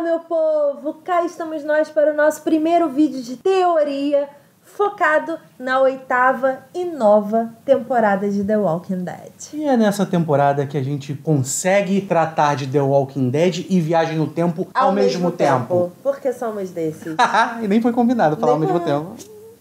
meu povo! Cá estamos nós para o nosso primeiro vídeo de teoria focado na 8ª e nova temporada de The Walking Dead. E é nessa temporada que a gente consegue tratar de The Walking Dead e Viagem no Tempo ao mesmo tempo. Porque somos desses. E nem foi combinado falar ao mesmo tempo.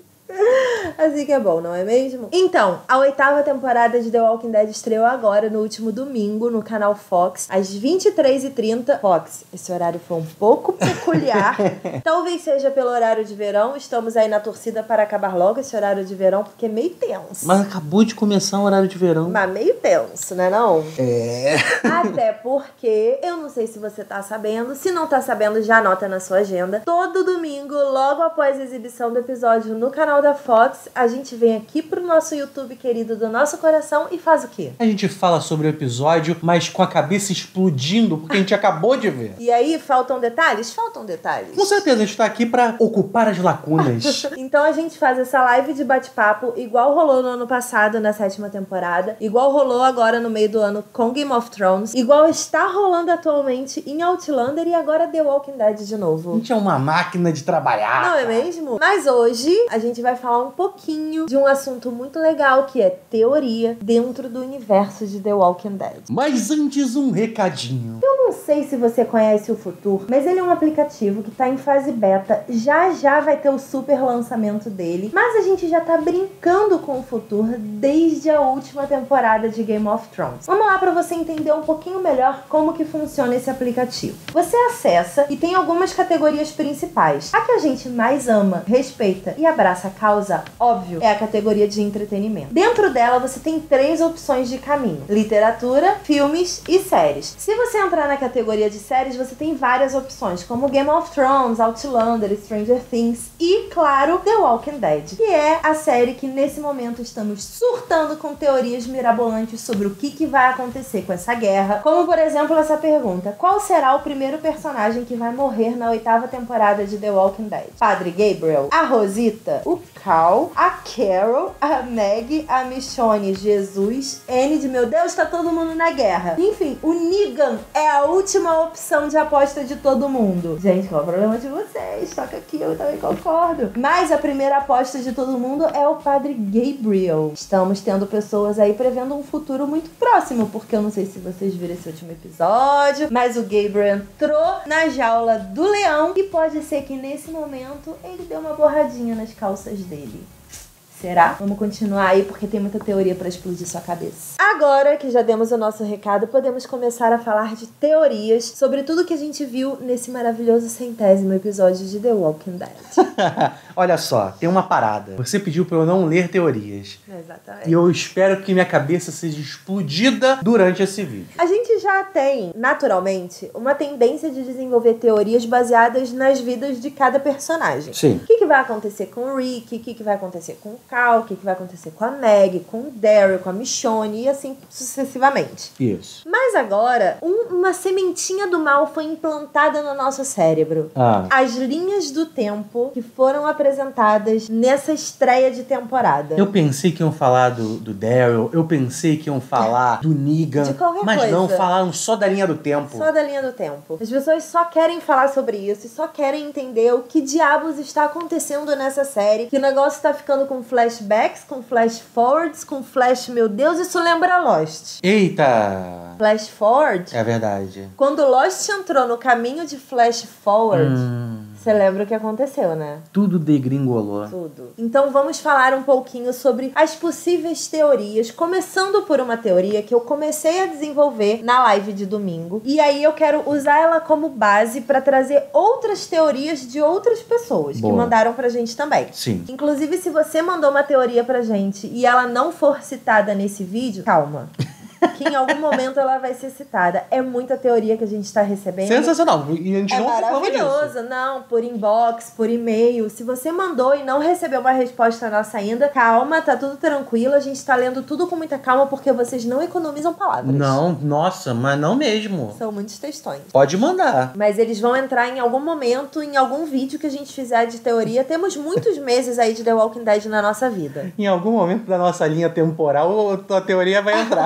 Assim que é bom, não é mesmo? Então, a 8ª temporada de The Walking Dead estreou agora, no último domingo, no canal Fox, às 23h30. Fox, esse horário foi um pouco peculiar. Talvez seja pelo horário de verão. Estamos aí na torcida para acabar logo esse horário de verão, porque é meio tenso. Mas acabou de começar o horário de verão. Mas meio tenso, né não? É. Até porque, eu não sei se você tá sabendo, se não tá sabendo, já anota na sua agenda. Todo domingo, logo após a exibição do episódio no canal da Fox, a gente vem aqui pro nosso YouTube querido do nosso coração e faz o quê? A gente fala sobre o episódio, mas com a cabeça explodindo, porque a gente acabou de ver. E aí, faltam detalhes? Faltam detalhes. Com certeza, a gente tá aqui pra ocupar as lacunas. Então a gente faz essa live de bate-papo igual rolou no ano passado, na 7ª temporada, igual rolou agora no meio do ano com Game of Thrones, igual está rolando atualmente em Outlander e agora The Walking Dead de A novo. gente é uma máquina de trabalhar. Não é mesmo? Mas hoje a gente vai falar um pouquinho de um assunto muito legal, que é teoria dentro do universo de The Walking Dead. Mas antes, um recadinho. Eu não sei se você conhece o Futur, mas ele é um aplicativo que tá em fase beta. Já vai ter o super lançamento dele. Mas a gente já tá brincando com o Futur desde a última temporada de Game of Thrones. Vamos lá para você entender um pouquinho melhor como que funciona esse aplicativo. Você acessa e tem algumas categorias principais. A que a gente mais ama, respeita e abraça a causa, óbvio, é a categoria de entretenimento. Dentro dela você tem 3 opções de caminho: literatura, filmes e séries. Se você entrar na categoria de séries, você tem várias opções, como Game of Thrones, Outlander, Stranger Things e, claro, The Walking Dead, que é a série que nesse momento estamos surtando com teorias mirabolantes sobre o que vai acontecer com essa guerra, como por exemplo essa pergunta: qual será o primeiro personagem que vai morrer na 8ª temporada de The Walking Dead? Padre Gabriel, a Rosita, o Carl, a Carol, a Maggie, a Michonne, Jesus, Enid, meu Deus, tá todo mundo na guerra. Enfim, o Negan é a última opção de aposta de todo mundo. Gente, qual é o problema de vocês? Toca aqui, eu também concordo. Mas a primeira aposta de todo mundo é o Padre Gabriel. Estamos tendo pessoas aí prevendo um futuro muito próximo, porque eu não sei se vocês viram esse último episódio, mas o Gabriel entrou na jaula do leão e pode ser que nesse momento ele deu uma borradinha nas calças dele. Será? Vamos continuar aí porque tem muita teoria pra explodir sua cabeça. Agora que já demos o nosso recado, podemos começar a falar de teorias sobre tudo que a gente viu nesse maravilhoso 100º episódio de The Walking Dead. Olha só, tem uma parada. Você pediu pra eu não ler teorias. Exatamente. E eu espero que minha cabeça seja explodida durante esse vídeo. A gente já tem, naturalmente, uma tendência de desenvolver teorias baseadas nas vidas de cada personagem. Sim. O que vai acontecer com o Rick, o que vai acontecer com o Carl, o que vai acontecer com a Maggie, com o Daryl, com a Michonne e assim sucessivamente. Isso. Mas agora, uma sementinha do mal foi implantada no nosso cérebro. As linhas do tempo que foram apresentadas nessa estreia de temporada. Eu pensei que iam falar do Daryl, eu pensei que iam falar do Negan, de qualquer mas coisa. não, falaram só da linha do tempo. Só da linha do tempo. As pessoas só querem falar sobre isso e só querem entender o que diabos está acontecendo nessa série, que o negócio tá ficando com flashbacks, com flash forwards, com flash... Meu Deus, isso lembra Lost. Eita! Flash forward? É verdade. Quando Lost entrou no caminho de flash forward, você lembra o que aconteceu, né? Tudo degringolou. Tudo. Então vamos falar um pouquinho sobre as possíveis teorias, começando por uma teoria que eu comecei a desenvolver na live de domingo. E aí eu quero usar ela como base para trazer outras teorias de outras pessoas que mandaram pra gente também. Sim. Inclusive, se você mandou uma teoria pra gente e ela não for citada nesse vídeo, calma. Que em algum momento ela vai ser citada. É muita teoria que a gente tá recebendo. Sensacional. E a gente não reclama disso. Maravilhoso. Não, por inbox, por e-mail. Se você mandou e não recebeu uma resposta nossa ainda, calma, tá tudo tranquilo. A gente tá lendo tudo com muita calma porque vocês não economizam palavras. Não, nossa, mas não mesmo. São muitos textões. Pode mandar. Mas eles vão entrar em algum momento, em algum vídeo que a gente fizer de teoria. Temos muitos meses aí de The Walking Dead na nossa vida. Em algum momento da nossa linha temporal, a tua teoria vai entrar.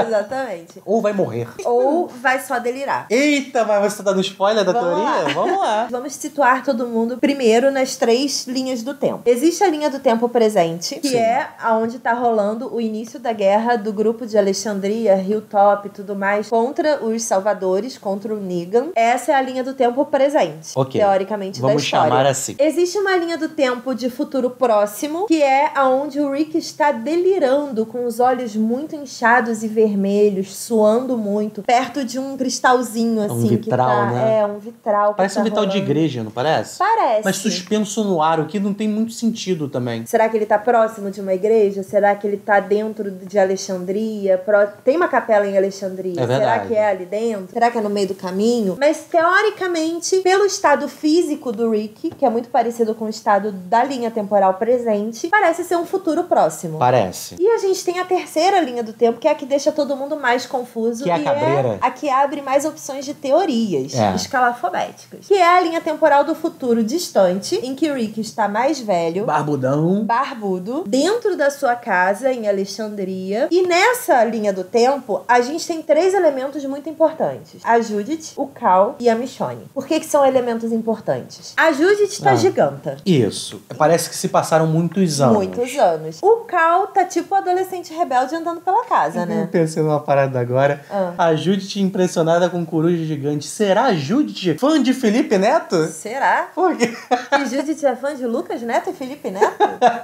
Exatamente. Ou vai morrer. Ou vai só delirar. Eita, mas você tá dando spoiler da teoria? Vamos lá. Vamos situar todo mundo primeiro nas 3 linhas do tempo. Existe a linha do tempo presente, que é aonde tá rolando o início da guerra do grupo de Alexandria, Hilltop e tudo mais, contra os Salvadores, contra o Negan. Essa é a linha do tempo presente, teoricamente, da história. Vamos chamar assim. Existe uma linha do tempo de futuro próximo, que é aonde o Rick está delirando, com os olhos muito inchados e vermelhos, suando muito, perto de um cristalzinho, assim. Um vitral, né? É, um vitral. Parece um vitral de igreja, não parece? Parece. Mas suspenso no ar, o que não tem muito sentido também. Será que ele tá próximo de uma igreja? Será que ele tá dentro de Alexandria? Tem uma capela em Alexandria. É verdade. Será que é ali dentro? Será que é no meio do caminho? Mas, teoricamente, pelo estado físico do Rick, que é muito parecido com o estado da linha temporal presente, parece ser um futuro próximo. Parece. E a gente tem a terceira linha do tempo, que é a que deixa todo mundo mais confuso. Que é a cabreira. É a que abre mais opções de teorias escalafobéticas. Que é a linha temporal do futuro distante, em que o Rick está mais velho, barbudo, dentro da sua casa em Alexandria. E nessa linha do tempo, a gente tem 3 elementos muito importantes: a Judith, o Cal e a Michonne. Por que são elementos importantes? A Judith tá giganta. Isso. Parece que se passaram muitos anos. Muitos anos. O Cal tá tipo adolescente rebelde andando pela casa, né? Eu pensei numa parada agora. A Judith impressionada com coruja gigante. Será a Judith fã de Felipe Neto? Será? Por quê? Que Judith é fã de Lucas Neto e Felipe Neto?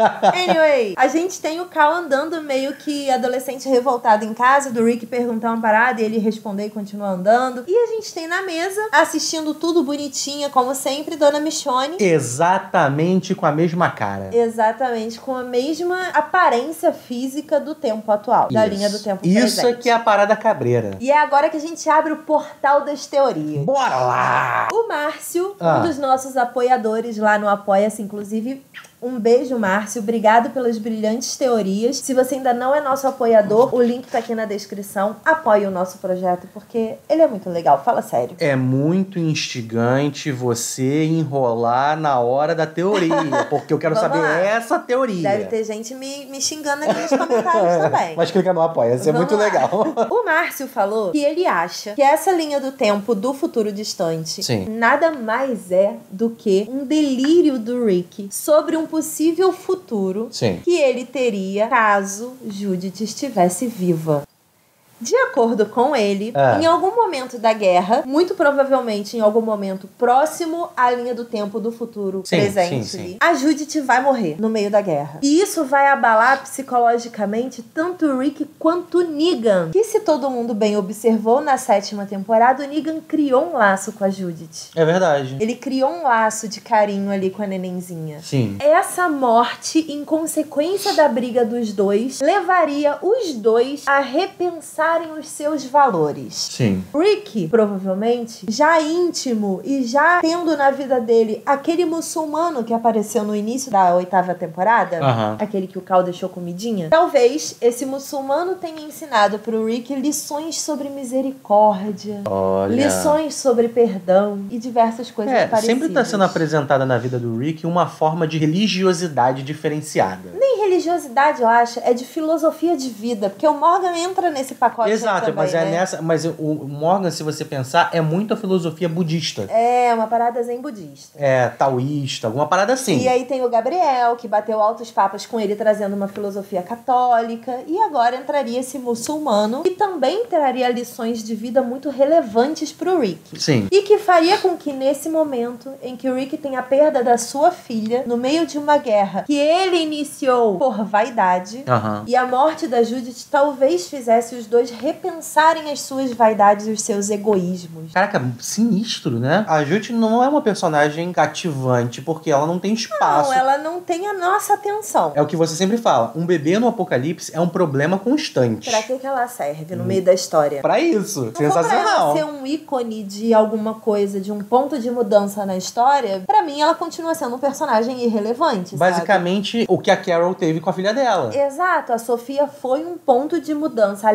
Anyway, a gente tem o Cal andando meio que adolescente revoltado em casa, do Rick perguntar uma parada e ele responder e continuar andando. E a gente tem na mesa, assistindo tudo bonitinha, como sempre, Dona Michonne. Exatamente com a mesma cara. Exatamente, com a mesma aparência física do tempo atual, da linha do tempo presente. Isso aqui é a parada cabreira. E é agora que a gente abre o portal das teorias. Bora lá! O Márcio, um dos nossos apoiadores lá no Apoia-se, inclusive... Um beijo, Márcio. Obrigado pelas brilhantes teorias. Se você ainda não é nosso apoiador, o link tá aqui na descrição. Apoie o nosso projeto, porque ele é muito legal. Fala sério. É muito instigante você enrolar na hora da teoria, porque eu quero saber essa teoria. Deve ter gente me xingando aqui nos comentários também. Mas clica no apoia, isso é muito legal. O Márcio falou que ele acha que essa linha do tempo do futuro distante nada mais é do que um delírio do Rick sobre um possível futuro que ele teria caso Judith estivesse viva. De acordo com ele, em algum momento da guerra, muito provavelmente em algum momento próximo à linha do tempo do futuro presente, a Judith vai morrer no meio da guerra. E isso vai abalar psicologicamente tanto o Rick quanto o Negan. Que, se todo mundo bem observou, na 7ª temporada, o Negan criou um laço com a Judith. É verdade. Ele criou um laço de carinho ali com a nenenzinha. Sim. Essa morte, em consequência da briga dos dois, levaria os dois a repensar os seus valores. Sim. Rick, provavelmente, já íntimo e já tendo na vida dele aquele muçulmano que apareceu no início da 8ª temporada, aquele que o Cal deixou comidinha, talvez esse muçulmano tenha ensinado pro Rick lições sobre misericórdia, lições sobre perdão e diversas coisas parecidas. Sempre tá sendo apresentada na vida do Rick uma forma de religiosidade diferenciada. Nem religiosidade, eu acho, é de filosofia de vida, porque o Morgan entra nesse pacote. Exato, também, mas mas o Morgan, se você pensar, é muito a filosofia budista. É, uma parada zen budista. É, taoísta, alguma parada assim. E aí tem o Gabriel, que bateu altos papos com ele, trazendo uma filosofia católica. E agora entraria esse muçulmano, que também traria lições de vida muito relevantes pro Rick. Sim. E que faria com que nesse momento em que o Rick tem a perda da sua filha, no meio de uma guerra que ele iniciou por vaidade, e a morte da Judith talvez fizesse os dois repensarem as suas vaidades e os seus egoísmos. Caraca, sinistro, né? A Judith não é uma personagem cativante, porque ela não tem espaço. Não, ela não tem a nossa atenção. É o que você sempre fala, um bebê no apocalipse é um problema constante. Pra que ela serve no meio da história? Pra isso. Não sensacional. Pra ela ser um ícone de alguma coisa, de um ponto de mudança na história, pra mim ela continua sendo um personagem irrelevante, basicamente, sabe? O que a Carol teve com a filha dela. Exato, a Sofia foi um ponto de mudança. A Lizzie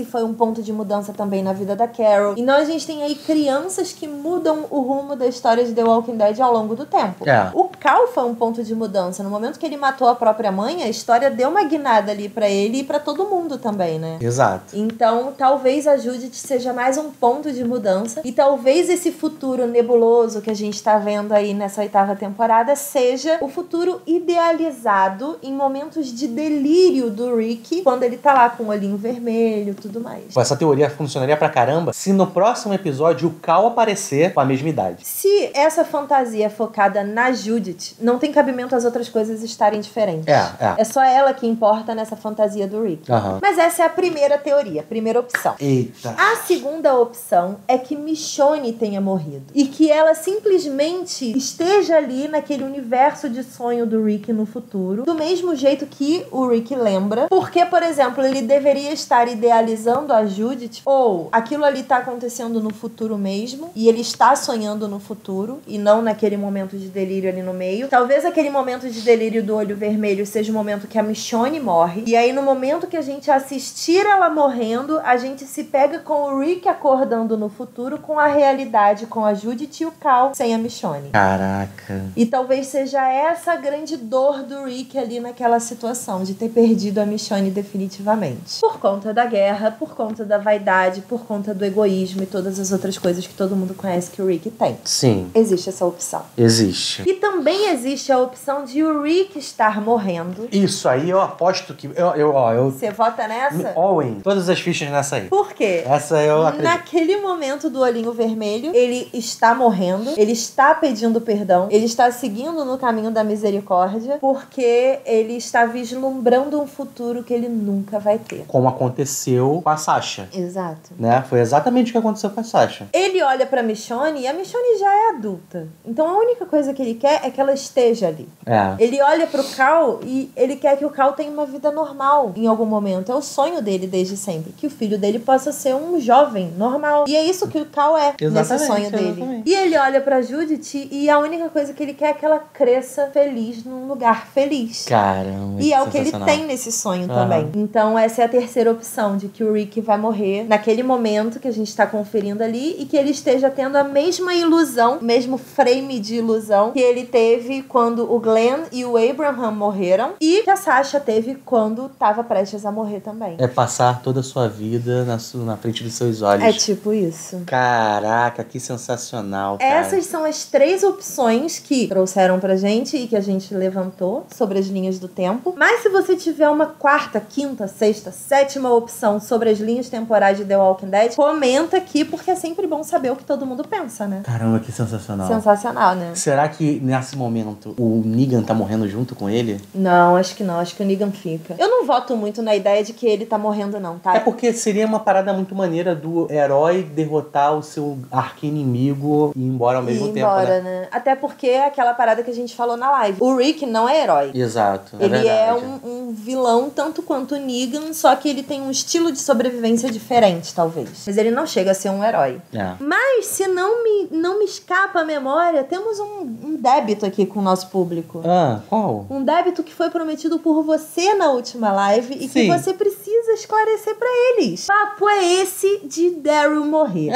foi um ponto de mudança também na vida da Carol. Então a gente tem aí crianças que mudam o rumo da história de The Walking Dead ao longo do tempo. O Cal foi um ponto de mudança. No momento que ele matou a própria mãe, a história deu uma guinada ali pra ele e pra todo mundo também, né? Exato. Então, talvez a Judith seja mais um ponto de mudança. E talvez esse futuro nebuloso que a gente tá vendo aí nessa 8ª temporada seja o futuro idealizado em momentos de delírio do Rick, quando ele tá lá com o olhinho vermelho e tudo mais. Essa teoria funcionaria pra caramba se no próximo episódio o Cal aparecer com a mesma idade. Se essa fantasia é focada na Judith, não tem cabimento as outras coisas estarem diferentes. É só ela que importa nessa fantasia do Rick. Mas essa é a primeira teoria, a primeira opção. Eita. A segunda opção é que Michonne tenha morrido. E que ela simplesmente esteja ali naquele universo de sonho do Rick no futuro, do mesmo jeito que o Rick lembra. Porque, por exemplo, ele deveria estar idealizando a Judith, ou aquilo ali tá acontecendo no futuro mesmo, e ele está sonhando no futuro, e não naquele momento de delírio ali no meio. Talvez aquele momento de delírio do olho vermelho seja o momento que a Michonne morre, e aí no momento que a gente assistir ela morrendo, a gente se pega com o Rick acordando no futuro, com a realidade, com a Judith e o Cal sem a Michonne. Caraca. E talvez seja essa a grande dor do Rick ali naquela situação, de ter perdido a Michonne definitivamente. Por conta da guerra, por conta da vaidade, por conta do egoísmo e todas as outras coisas que todo mundo conhece que o Rick tem. Sim. Existe essa opção. Existe. E também existe a opção de o Rick estar morrendo. Isso aí eu aposto que... Você vota nessa? Owen, todas as fichas nessa aí. Por quê? Essa eu acredito. Naquele momento do olhinho vermelho, ele está morrendo, ele está pedindo perdão, ele está seguindo no caminho da misericórdia, porque ele está vislumbrando um futuro que ele nunca vai ter. Como aconteceu com a Sasha. Exato. Né? Foi exatamente o que aconteceu com a Sasha. Ele olha pra Michonne e a Michonne já é adulta. Então a única coisa que ele quer é que ela esteja ali. Ele olha pro Cal e ele quer que o Cal tenha uma vida normal em algum momento. É o sonho dele desde sempre. Que o filho dele possa ser um jovem normal. E é isso que o Cal é nesse sonho dele. E ele olha pra Judith e a única coisa que ele quer é que ela cresça feliz num lugar feliz. Caramba. E é o que ele tem nesse sonho também. Então essa é a terceira opção, de que o Rick vai morrer naquele momento que a gente tá conferindo ali e que ele esteja tendo a mesma ilusão, o mesmo frame de ilusão que ele teve quando o Glenn e o Abraham morreram e que a Sasha teve quando tava prestes a morrer também. É passar toda a sua vida na frente dos seus olhos. É tipo isso. Caraca, que sensacional, cara. Essas são as 3 opções que trouxeram pra gente e que a gente levantou sobre as linhas do tempo. Mas se você tiver uma 4ª, 5ª, 6ª, 7ª opção sobre as linhas temporais de The Walking Dead, comenta aqui, porque é sempre bom saber o que todo mundo pensa, né? Caramba, que sensacional. Sensacional, né? Será que nesse momento o Negan tá morrendo junto com ele? Não, acho que não. Acho que o Negan fica. Eu não voto muito na ideia de que ele tá morrendo, não, tá? É porque seria uma parada muito maneira do herói derrotar o seu arqui-inimigo e ir embora ao mesmo tempo, né? Até porque é aquela parada que a gente falou na live. O Rick não é herói. Exato. Ele é um vilão tanto quanto o Negan, só que ele tem um estilo de sobrevivência diferente, talvez. Mas ele não chega a ser um herói. Mas, se não me escapa a memória, temos um débito aqui com o nosso público. Qual? Um débito que foi prometido por você na última live e que você precisa esclarecer pra eles. Papo é esse de Daryl morrer?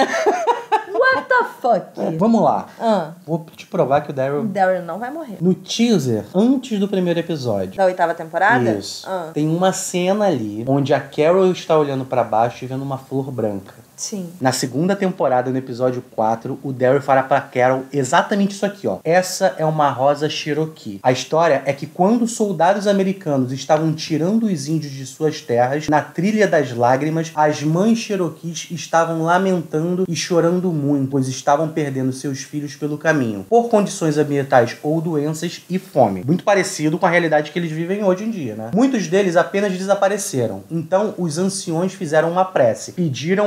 What the fuck? Vamos lá. Vou te provar que o Daryl não vai morrer. No teaser, antes do primeiro episódio. Da 8ª temporada? Isso. Tem uma cena ali onde a Carol está olhando pra baixo e vendo uma flor branca. Sim. Na 2ª temporada, no episódio 4, o Daryl fala pra Carol exatamente isso aqui, ó. Essa é uma rosa Cherokee. A história é que quando soldados americanos estavam tirando os índios de suas terras, na Trilha das Lágrimas, as mães Cherokees estavam lamentando e chorando muito, pois estavam perdendo seus filhos pelo caminho, por condições ambientais ou doenças e fome. Muito parecido com a realidade que eles vivem hoje em dia, né? Muitos deles apenas desapareceram. Então, os anciões fizeram uma prece. Pediram um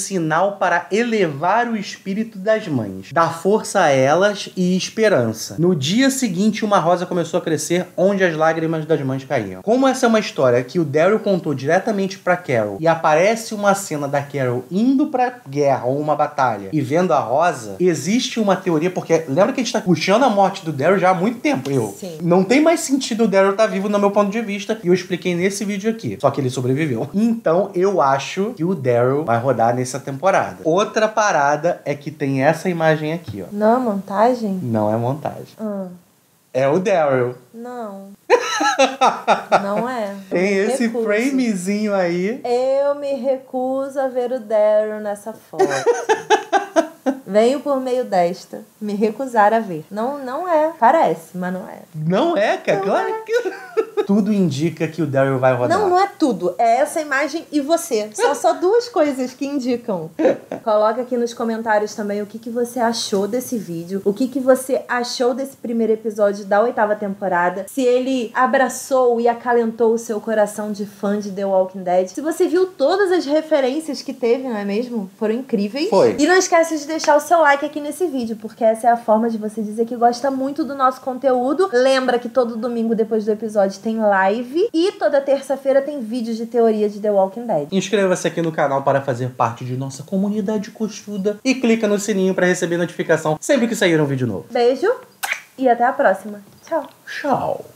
sinal para elevar o espírito das mães, dar força a elas e esperança. No dia seguinte, uma rosa começou a crescer onde as lágrimas das mães caíam. Como essa é uma história que o Daryl contou diretamente pra Carol e aparece uma cena da Carol indo pra guerra ou uma batalha e vendo a rosa, existe uma teoria, porque lembra que a gente tá puxando a morte do Daryl já há muito tempo. Sim. Não tem mais sentido o Daryl estar vivo no meu ponto de vista, e eu expliquei nesse vídeo aqui. Só que ele sobreviveu. Então eu acho que o Daryl vai rodar nessa temporada. Outra parada é que tem essa imagem aqui, ó. Não é montagem? Não é montagem. É o Daryl. Não. Não é. Tem esse framezinho aí. Eu me recuso a ver o Daryl nessa foto. Venho por meio desta me recusar a ver. Não é. Parece, mas não é. Não é, cara? Claro que... Tudo indica que o Daryl vai rodar. Não é tudo. É essa imagem e você. São só duas coisas que indicam. Coloca aqui nos comentários também o que você achou desse vídeo. O que você achou desse primeiro episódio da 8ª temporada. Se ele abraçou e acalentou o seu coração de fã de The Walking Dead. Se você viu todas as referências que teve, não é mesmo? Foram incríveis. Foi. E não esquece de deixar o seu like aqui nesse vídeo, porque essa é a forma de você dizer que gosta muito do nosso conteúdo. Lembra que todo domingo depois do episódio tem live e toda terça-feira tem vídeos de teoria de The Walking Dead. Inscreva-se aqui no canal para fazer parte de nossa comunidade costuda e clica no sininho para receber notificação sempre que sair um vídeo novo. Beijo e até a próxima. Tchau. Tchau.